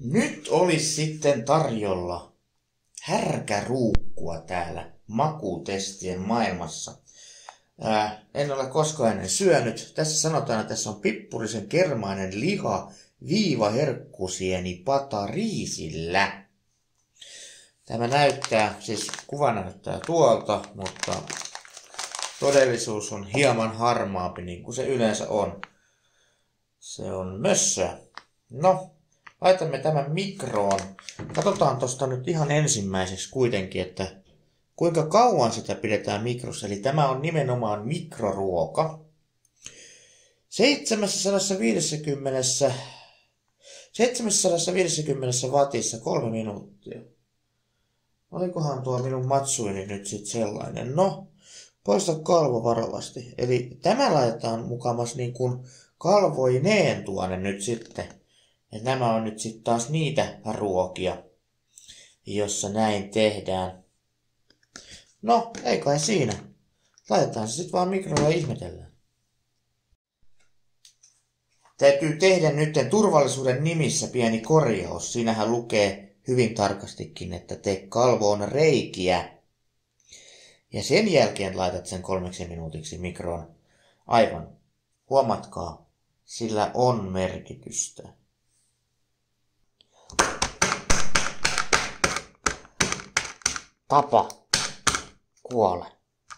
Nyt olisi sitten tarjolla härkäruukkua täällä makutestien maailmassa. En ole koskaan ennen syönyt. Tässä sanotaan, että tässä on pippurisen kermainen liha viivaherkkusieni pata riisillä. Tämä näyttää, siis kuva näyttää tuolta, mutta todellisuus on hieman harmaampi, niin kuin se yleensä on. Se on mössöä. No, laitamme tämän mikroon. Katsotaan tosta nyt ihan ensimmäiseksi kuitenkin, että kuinka kauan sitä pidetään mikrossa. Eli tämä on nimenomaan mikroruoka. 750 wattissa 3 minuuttia. Olikohan tuo minun matsuini nyt sitten sellainen? No, poista kalvo varovasti. Eli tämä laitetaan mukamas niin kuin kalvoineen tuonne nyt sitten. Ja nämä on nyt sitten taas niitä ruokia, jossa näin tehdään. No, ei kai siinä. Laitetaan se sitten vaan mikroon ja ihmetellään. Täytyy tehdä nyt turvallisuuden nimissä pieni korjaus. Siinähän lukee hyvin tarkastikin, että tee kalvoon reikiä. Ja sen jälkeen laitat sen 3 minuutiksi mikroon. Aivan. Huomatkaa, sillä on merkitystä. Tapa. Kuole.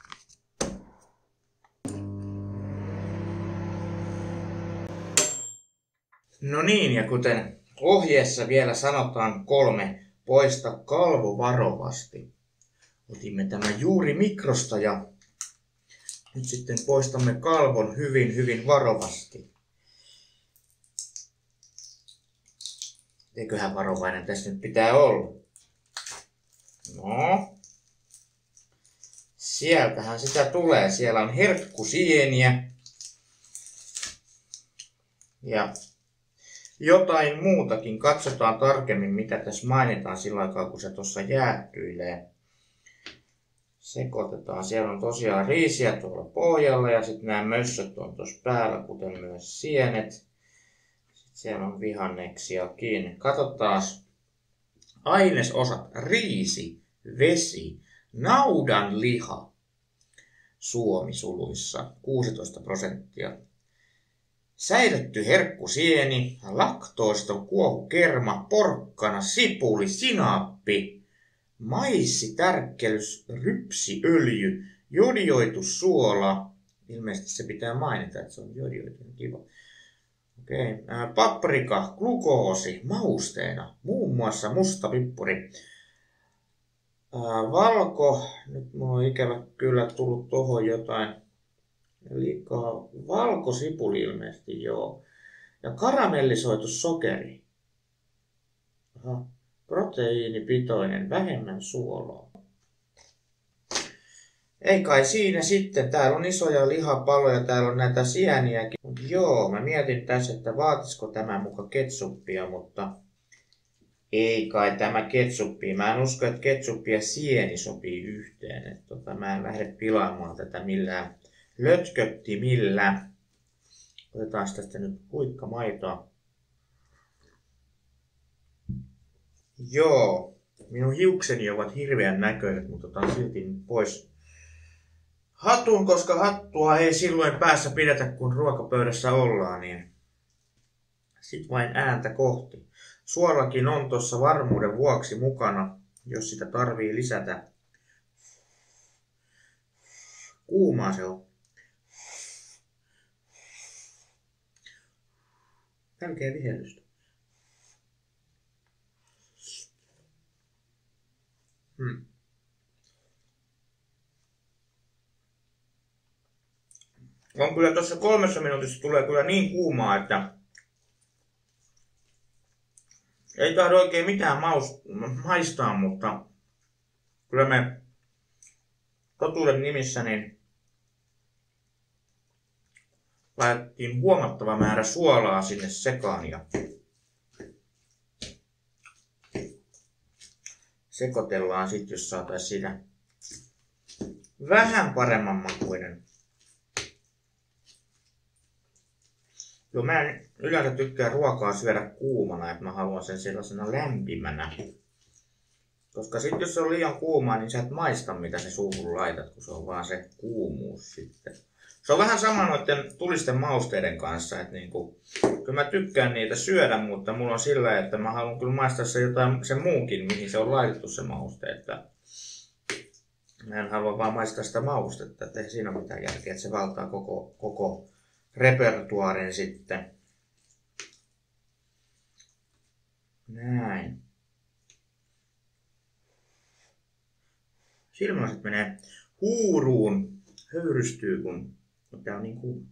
No niin, ja kuten ohjeessa vielä sanotaan 3, poista kalvo varovasti. Otimme tämän juuri mikrosta ja nyt sitten poistamme kalvon hyvin varovasti. Eiköhän varovainen tässä nyt pitää olla. No. Sieltähän sitä tulee. Siellä on herkkusieniä. Ja jotain muutakin. Katsotaan tarkemmin, mitä tässä mainitaan sillä aikaa, kun se tuossa jäähtyilee. Sekoitetaan. Siellä on tosiaan riisiä tuolla pohjalla ja sitten nämä mössöt on tuossa päällä, kuten myös sienet. Sitten siellä on vihanneksiakin. Katsotaan ainesosat. Riisi, vesi, naudanliha, suomisuluissa 16%. Säilytty herkkusieni, laktoositon kuohukerma, porkkana, sipuli, sinaappi, maissi, tärkkelys, rypsiöljy, jodioitu suola. Ilmeisesti se pitää mainita, että se on jodioitu. Kiva. Okei. Paprika, glukoosi, mausteena, muun muassa musta pippuri. Valko, nyt mulla on ikävä kyllä tullut tohon jotain liikaa, valkosipuli ilmeisesti, joo. Ja karamellisoitu sokeri. Aha. Proteiinipitoinen, vähemmän suolaa. Ei kai siinä sitten, täällä on isoja lihapaloja, täällä on näitä sieniäkin. Joo, mä mietin tässä, että vaatisiko tämä muka ketsuppia, mutta ei kai tämä ketsuppia. Mä en usko, että ketsuppi ja sieni sopii yhteen. Että mä en lähde pilaamaan tätä millään lötköttimillä. Otetaan tästä nyt huikkamaitoa. Joo, minun hiukseni ovat hirveän näköiset, mutta otan silti pois hatun, koska hattua ei silloin päässä pidetä, kun ruokapöydässä ollaan, niin sit vain ääntä kohti. Suolakin on tuossa varmuuden vuoksi mukana, jos sitä tarvii lisätä. Kuumaa se on. Tärkeä vihellystä. On kyllä tuossa 3 minuutissa tulee kyllä niin kuumaa, että ei tahdo oikein mitään maistaa, mutta kyllä me totuuden nimissä niin laitettiin huomattava määrä suolaa sinne sekaan ja sekoitellaan sitten, jos saataisiin siitä vähän paremman makuinen. Joo, mä en yleensä tykkää ruokaa syödä kuumana, että mä haluan sen sellaisena lämpimänä. Koska sit jos se on liian kuumaa, niin sä et maista mitä se suuhun laitat, kun se on vaan se kuumuus sitten. Se on vähän sama noiden tulisten mausteiden kanssa, että niinku, kyllä mä tykkään niitä syödä, mutta mulla on sillä, että mä haluan kyllä maistaa se jotain se muukin, mihin se on laitettu se mauste. Että mä en halua vaan maistaa sitä maustetta, että ei siinä ole mitään järkeä, että se valtaa koko repertuaarin sitten. Näin. Silmälasit menee huuruun, höyrystyy, kun tää on niin kuuma.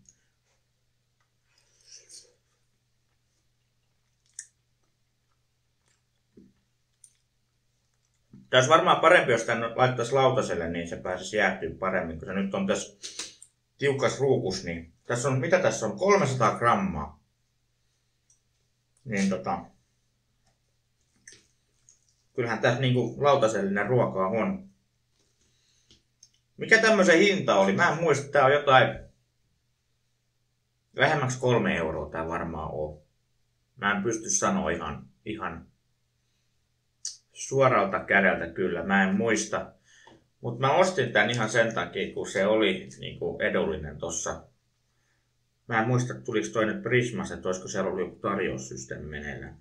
Tää olisi varmaan parempi, jos tän laittaisi lautaselle, niin se pääsisi jäähtyä paremmin, kun se nyt on tässä tiukas ruukus, niin tässä on, mitä tässä on, 300 grammaa. Niin kyllähän tässä niinku lautasellinen ruokaa on. Mikä tämmöisen hinta oli? Mä en muista, tää on jotain vähemmäksi 3 euroa tää varmaan on. Mä en pysty sanoa ihan suoralta kädeltä kyllä, mä en muista. Mutta mä ostin tän ihan sen takia, kun se oli niinku edullinen tossa. Mä en muista, tuliko toinen Prismas, että olisiko siellä ollut joku tarjoussysteemi meneillään.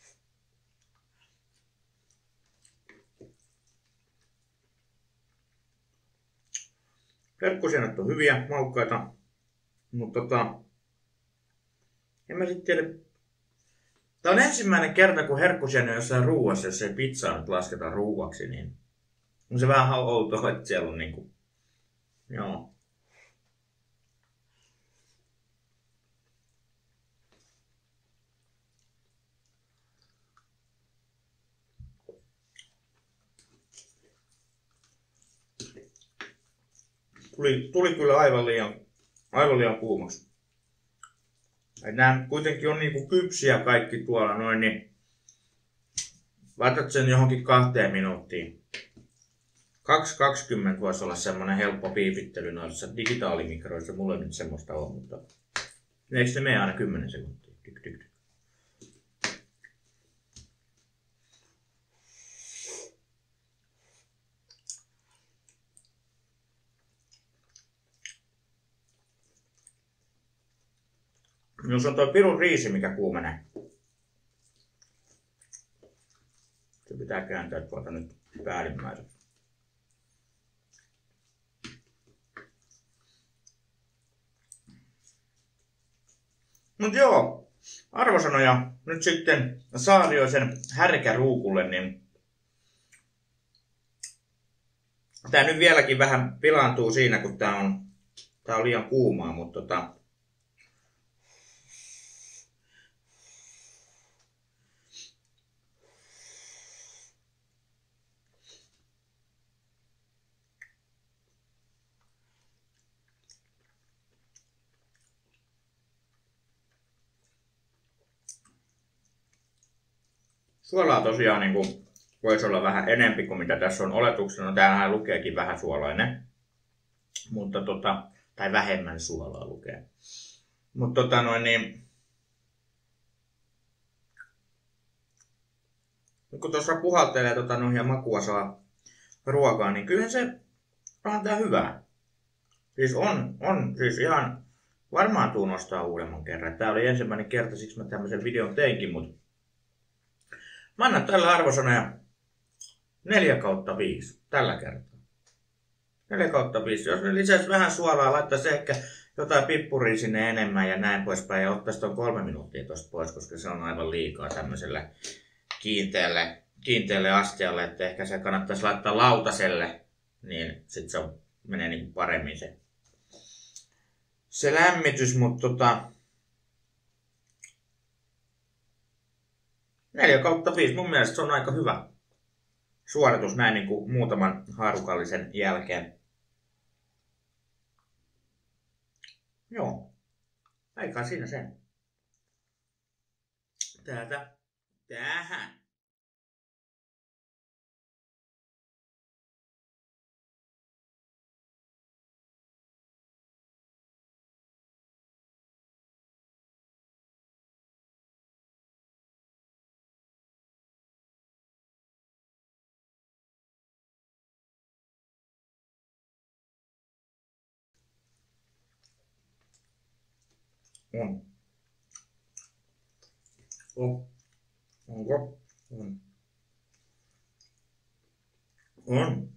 Herkkusienet on hyviä, maukkaita, mutta en mä sitten tiedä. Tää on ensimmäinen kerta, kun herkkusieni on jossain ruuassa, jos ei pizzaa nyt lasketa ruuaksi, niin on se vähän outoa, että siellä on niinku, joo. Tuli kyllä aivan liian kuumaksi. Nämä kuitenkin on niinku kypsiä kaikki tuolla noin, niin laitat sen johonkin 2 minuuttiin. 2.20 voisi olla semmonen helppo piipittely noissa digitaalimikroissa. Mulla ei nyt semmoista ole, mutta eikö se mene aina 10 sekuntia? Tyk. Jos on toi pirun riisi, mikä kuumenee. Se pitää kääntää tuolta nyt päällimmäiseksi. Mut joo, arvosanoja nyt sitten Saarioisen härkäruukulle, niin tää nyt vieläkin vähän pilaantuu siinä, kun tää on liian kuumaa, mutta suolaa tosiaan niin voisi olla vähän enempi kuin mitä tässä on oletuksena. No, täällähän lukeekin vähän suolainen, mutta tai vähemmän suolaa lukee. Mutta niin kun tuossa puhaltelee ja makua saa ruokaa, niin kyllähän se on tää hyvää. Siis on siis ihan varmaan tuun nostaa uudemman kerran. Tää oli ensimmäinen kerta, siksi mä tämmöisen videon teinkin, mutta mä annan tällä arvosanoja 4/5 tällä kertaa. 4/5. Jos ne lisäisi vähän suolaa, laittaisi ehkä jotain pippuria sinne enemmän ja näin poispäin ja ottaisi tuon 3 minuuttia tosta pois, koska se on aivan liikaa tämmöiselle kiinteälle astialle, että ehkä se kannattaisi laittaa lautaselle, niin sit se menee niin kuin paremmin se lämmitys, mutta 4/5 mun mielestä se on aika hyvä suoritus näin niin kuin muutaman haarukallisen jälkeen. Joo, aikaa siinä sen. Tähän. On. On. Onko? On. On.